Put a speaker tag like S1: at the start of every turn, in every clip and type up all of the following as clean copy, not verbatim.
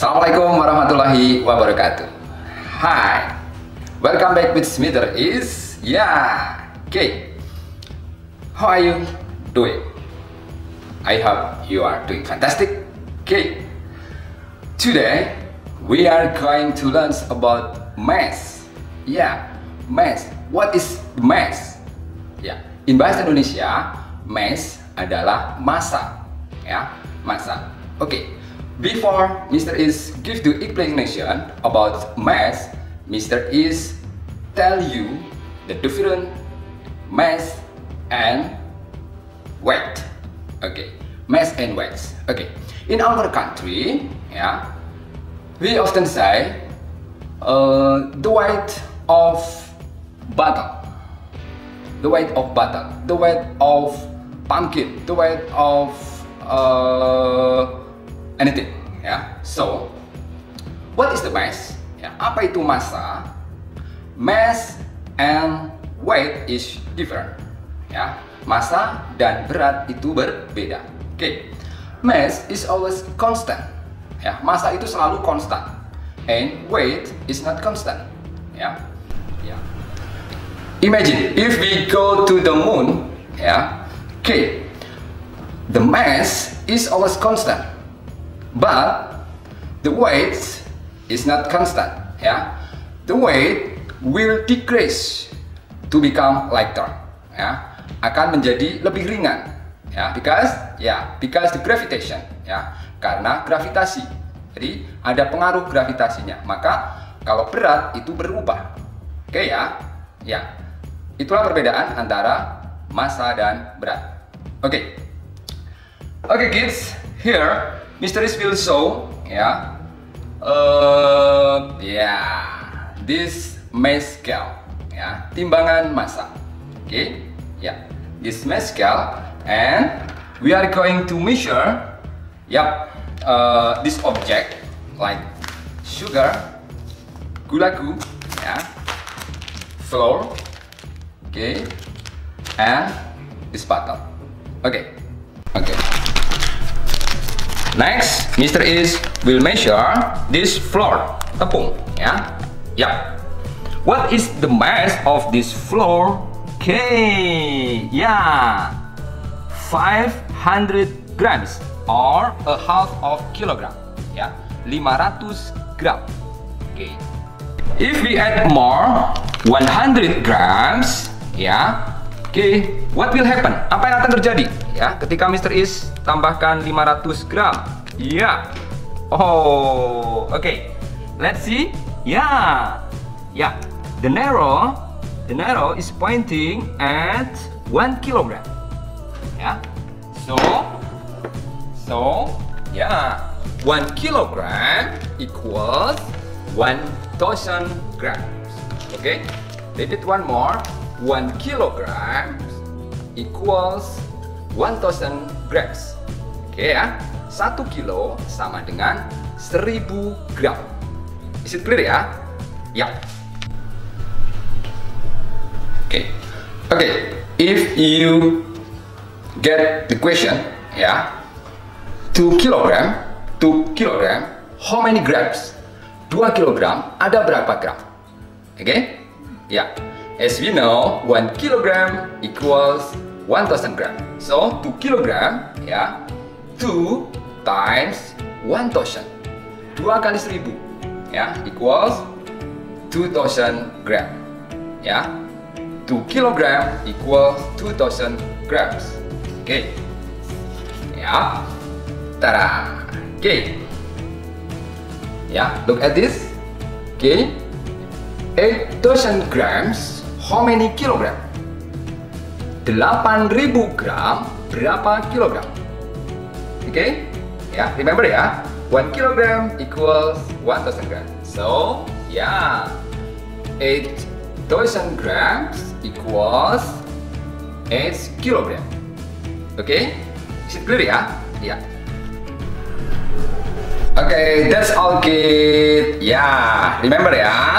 S1: Assalamualaikum warahmatullahi wabarakatuh. Hi, welcome back with Smither is okay. How are you doing? I hope you are doing fantastic. Okay, today we are going to learn about math. Math. What is math? In bahasa Indonesia, math adalah massa. Massa. Okay. Before Mr. Is give the explanation about mass, Mr. Is tell you the different mass and weight. Okay, mass and weights. Okay, in our country, we often say the weight of bottle, the weight of bottle, the weight of pumpkin, the weight of anything. So what is the mass? Apa itu massa? Mass and weight is different. Massa dan berat itu berbeda. Mass is always constant. Massa itu selalu konstan. And weight is not constant. Imagine if we go to the moon. The mass is always constant, but the weight is not constant. The weight will decrease to become lighter. Akan menjadi lebih ringan. Because the gravitation. Karena gravitasi. Jadi ada pengaruh gravitasinya. Maka kalau berat itu berubah. Itulah perbedaan antara massa dan berat. Okay kids, here Mr. Is will show this mass scale, timbangan massa. This mass scale, and we are going to measure this object like sugar, gulaku, flour, and this bottle. Okay. Next, Mr. Is will measure this flour, tepung. What is the mass of this flour? 500 grams or a half of kilogram. 500 gram. If we add more 100 grams, what will happen? Apa yang akan terjadi? Ketika Mr. Is tambahkan 500 gram. Let's see. The arrow is pointing at 1 kilogram. So 1 kilogram equals 1000 grams. Repeat one more. 1 kilogram equals 1000 grams. 1 kilo sama dengan 1000 gram. Is it clear if you get the question, 2 kilogram, how many grams? 2 kilogram ada berapa gram? As we know, 1 kilogram equals 1000 gram. So 2 kilogram, 2 times 1000. 2 kali 1000, equals 2000 gram. 2 kilogram equals 2000 grams. Tada. Look at this. 8000 grams. How many kilogram? 8000 gram berapa kilogram? Remember 1 kilogram equals 1000 gram. So 8000 grams equals 8 kilogram. Is it clear that's all kid. Remember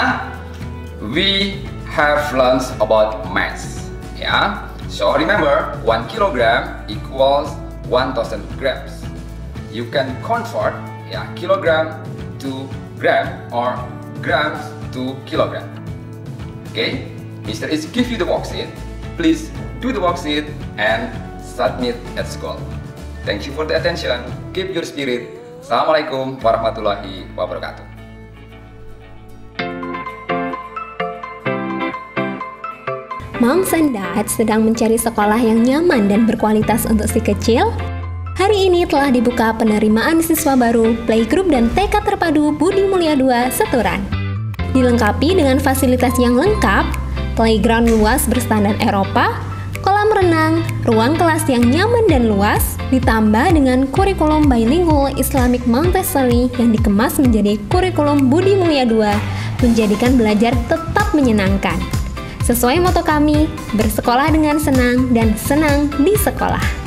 S1: we have learned about mass. So remember 1 kilogram equals 1000 grams. You can convert kilogram to gram or grams to kilogram. Okay, Mr. is give you the worksheet. Please do the worksheet and submit at school. Thank you for the attention. Keep your spirit. Assalamualaikum warahmatullahi wabarakatuh.
S2: Moms and Dad sedang mencari sekolah yang nyaman dan berkualitas untuk si kecil? Hari ini telah dibuka penerimaan siswa baru Playgroup dan TK Terpadu Budi Mulia 2 Seturan. Dilengkapi dengan fasilitas yang lengkap, playground luas berstandar Eropa, kolam renang, ruang kelas yang nyaman dan luas, ditambah dengan kurikulum bilingual Islamic Montessori yang dikemas menjadi kurikulum Budi Mulia 2, menjadikan belajar tetap menyenangkan. Sesuai moto kami, bersekolah dengan senang dan senang di sekolah.